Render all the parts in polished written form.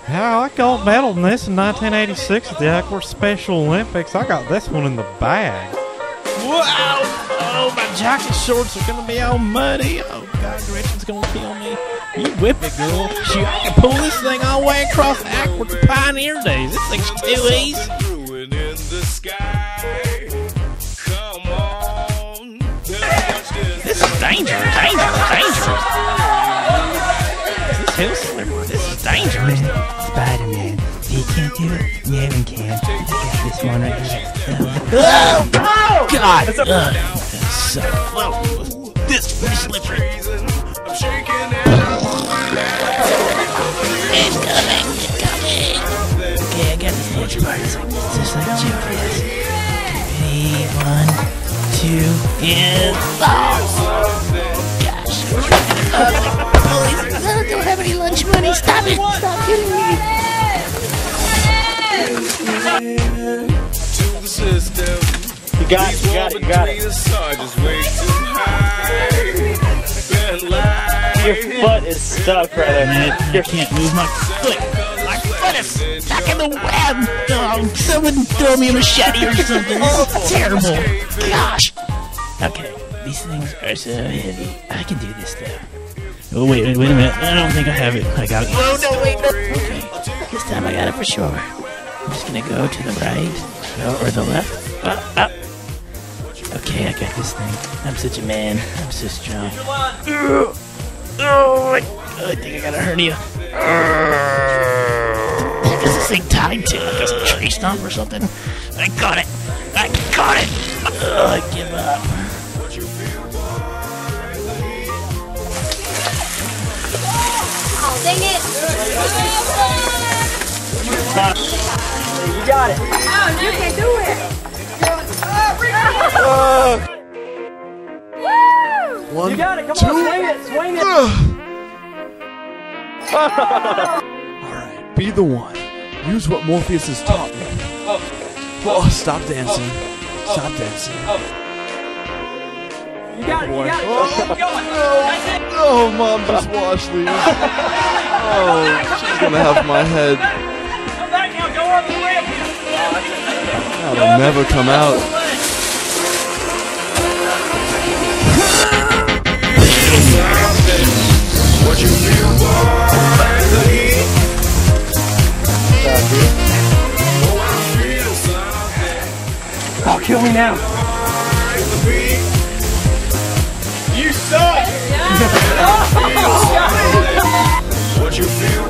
Yeah, I gold medal in this in 1986 at the Aqua Special Olympics. I got this one in the bag. Wow! Oh, my jacket shorts are gonna be all muddy. Oh God, Gretchen's gonna kill me. You whip it, girl. Shoot, I can pull this thing all the way across Aqua to Pioneer Days. This thing's too easy. This is dangerous, dangerous. This hill slippery. This is dangerous. Spider-Man. He can't do it. Yeah, we can. I got this one right here. Oh, God! So, this is slippery. I'm shaking It's coming. Okay, I got this little part. It's just like GPS. Ready, 1, 2, and... Oh! Gosh. Police, I don't have any lunch money. Stop it! Stop killing me! You got it. Your foot is stuck right there, man. You can't move my foot. My foot is stuck in the web. Oh, someone throw me a machete or something. This is terrible. Gosh. Okay, these things are so heavy. I can do this though. Oh, wait a minute. I don't think I have it. I got it. Oh, no, wait. No. Okay, this time I got it for sure. I'm just gonna go to the right or the left. Okay, I got this thing. I'm such a man. I'm so strong. Oh, I think I got a hernia. What is this thing tied to? Like a tree stump or something? I got it. I give up. Oh, dang it! You got it. Oh, you can do it! Woo! You got it. Come on, swing it. Alright, be the one. Use what Morpheus has taught me. Oh, stop dancing. Stop dancing. You got it. Oh, Mom just washed these. Oh, she's gonna have my head. Come back now. Go up the ramp. That'll never come out. what you feel, Oh, kill me now. You suck! What you feel,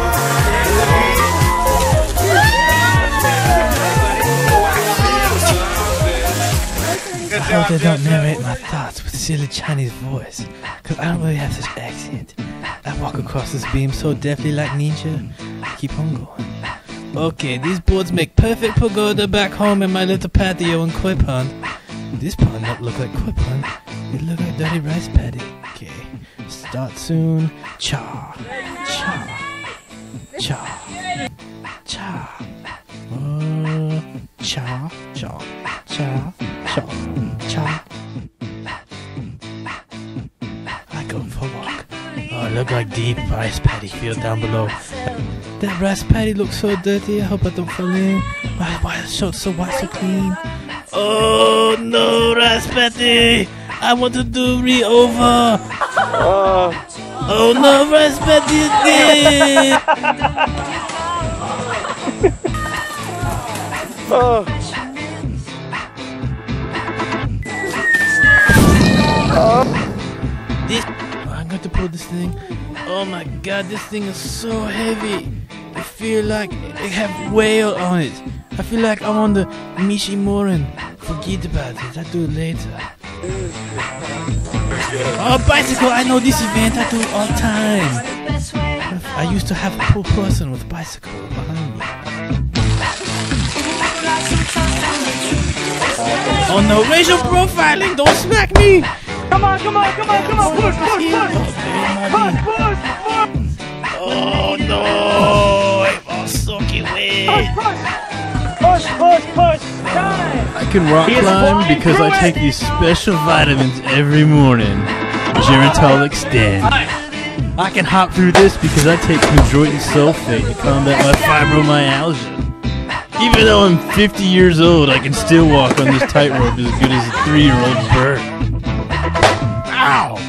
I hope they don't narrate my thoughts with silly Chinese voice, cause I don't really have such accent. I walk across this beam so deftly like ninja. Keep on going. Okay, these boards make perfect pagoda back home in my little patio in Koi Pond. This pond don't look like Koi Pond. It look like dirty rice paddy. Okay, start soon. Cha, cha, cha, cha. Cha, cha, cha, cha, cha. I go for a walk. Oh, it look like deep rice paddy field down below. That rice paddy looks so dirty. I hope I don't fall in. Why is it so white, so clean? Oh no, rice paddy! I want to do re-over. Oh no, rice paddy again! I'm going to pull this thing. Oh my god, this thing is so heavy. I feel like it have whale on it. I feel like I'm on the Mishimoran. Forget about it, I'll do it later. Oh, bicycle, I know this event, I do it all the time. I used to have a poor person with a bicycle behind me. Oh no, racial profiling, don't smack me! Come on, push. Oh no, I'm all soaking wet. Push. Time. I can rock climb because I take these special vitamins every morning. Gerontal Extend. I can hop through this because I take chondroitin sulfate to combat my fibromyalgia. Even though I'm 50 years old, I can still walk on this tightrope as good as a 3-year-old bird. Ow!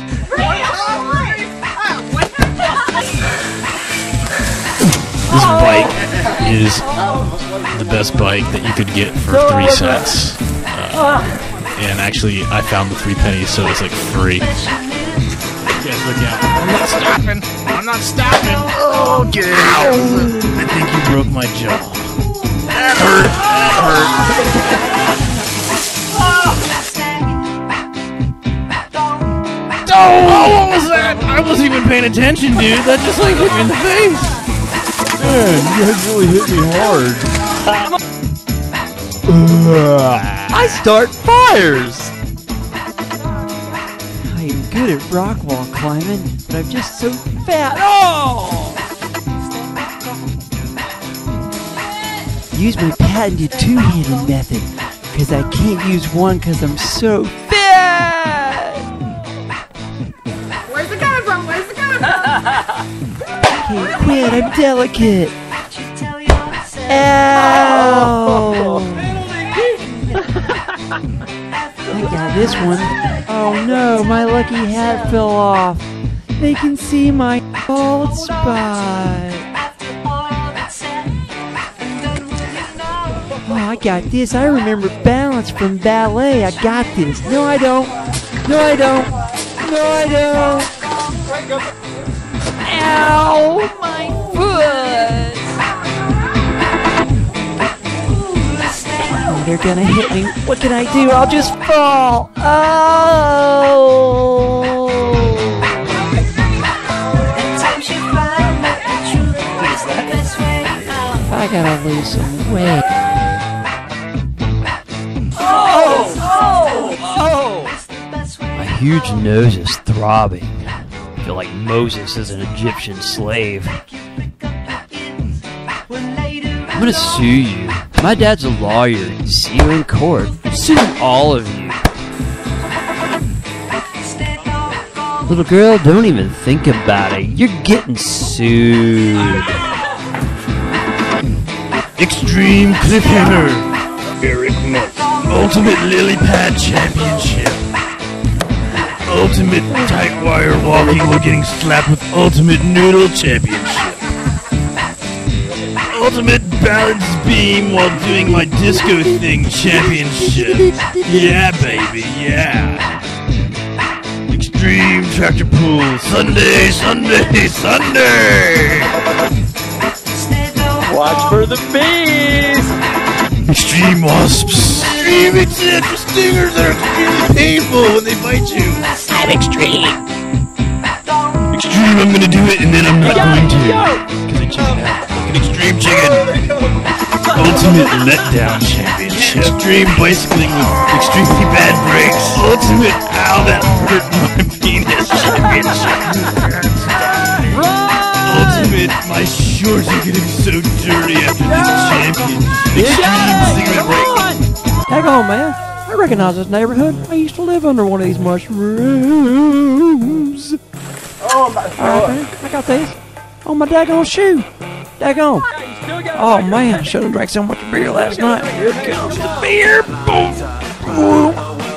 This bike is the best bike that you could get for 3 cents. And actually, I found the 3 pennies, so it's like free. Guys, look out. I'm not stopping! I'm not stopping! Oh, get out! I think you broke my jaw. That hurt! Oh, what was that? I wasn't even paying attention, dude. That just like hit me in the face. Man, you guys really hit me hard. I start fires. I'm good at rock wall climbing, but I'm just so fat. Oh! Use my patented two-handed method, because I can't use one because I'm so fat. Where's it coming from? Where's it coming from? Can't quit, I'm delicate. Ow! I got this one. Oh no, my lucky hat fell off. They can see my bald spot. Oh, I got this. I remember balance from ballet. I got this. No, I don't. No, I don't. No, I don't. Ow! My foot! Oh, they're gonna hit me. What can I do? I'll just fall. Oh! I gotta lose some weight. My huge nose is throbbing. I feel like Moses is an Egyptian slave. I'm gonna sue you. My dad's a lawyer. See you in court. Sue all of you. Little girl, don't even think about it. You're getting sued. Extreme Cliffhanger. Eric Mutt. Ultimate Lily Pad Championship. Ultimate tight wire walking while getting slapped with Ultimate Noodle Championship. Ultimate balance beam while doing my disco thing championship. Yeah, baby, yeah. Extreme tractor pull. Sunday, Sunday, Sunday. Watch for the bees! Extreme wasps. Extreme eccentric stingers that are extremely painful when they bite you. I'm extreme. Extreme, I'm gonna do it and then I'm not going to. Because I chicken out. Like an extreme chicken. Ultimate letdown championship. Extreme bicycling with extremely bad brakes. Ultimate ow that hurt my penis championship. Ultimate, my shorts are getting so dirty after this champion. Extreme cigarette break. Hang on, man. I recognize this neighborhood. I used to live under one of these mushrooms. Oh, my Alright, man. I got these. Oh, my daggone shoe. Daggone. Oh, man. I should have drank so much beer last night. Here comes the beer. Boom. Boom.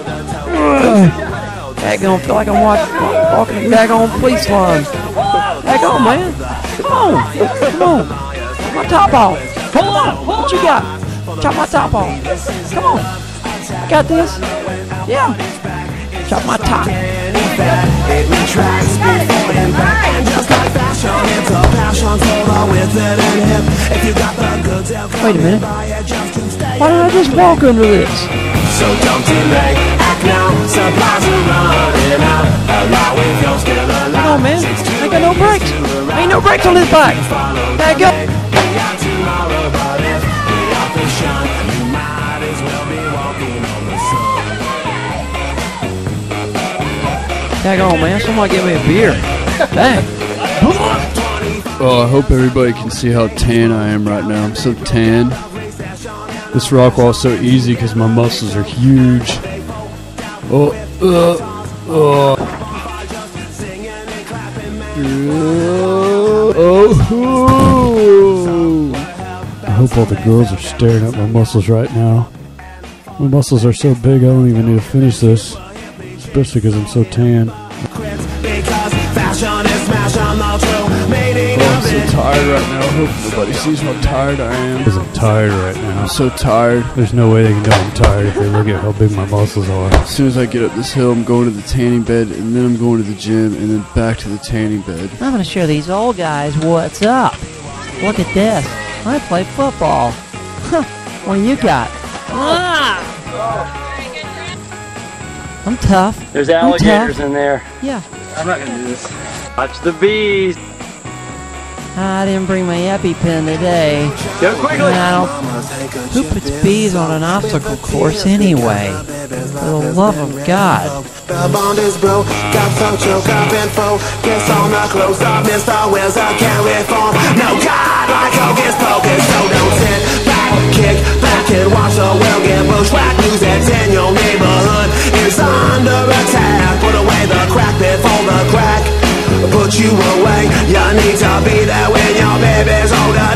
Daggone. Feel like I'm walking a daggone police line. Daggone, man. Come on. Come on. Chop my top off. Hold on. What you got? Chop my top off. Come on. I got this. Yeah. Chop my top. Wait a minute. Why did I just walk under this? So don't delay, act now, supplies are running out. Allowing your skill alive. Hang on, man. I ain't got no brakes. Ain't no brakes on this bike. Back up. Daggone, man. Somebody get me a beer. Dang. Oh, I hope everybody can see how tan I am right now. I'm so tan. This rock wall is so easy because my muscles are huge. Oh. I hope all the girls are staring at my muscles right now. My muscles are so big I don't even need to finish this. Especially because I'm so tan. I'm so tired right now. I hope nobody sees how tired I am. Because I'm tired right now. I'm so tired. There's no way they can know I'm tired if they look at how big my muscles are. As soon as I get up this hill, I'm going to the tanning bed, and then I'm going to the gym, and then back to the tanning bed. I'm gonna show these old guys what's up. Look at this. I play football. Huh. What do you got? Ah! I'm tough. There's alligators in there. Yeah. I'm not gonna do this. Watch the bees. I didn't bring my EpiPen today. Go quickly. Who puts bees on an obstacle course anyway? For the love of God. The bond is broke, got some choke up and focus on the close up, Mr. Wheels I can't reform. No God like hocus pocus, so don't sit back, kick back and watch the world get bushwhacked. News that's in your neighborhood is under attack. Put away the crack before the crack put you away. You need to be there when your baby's older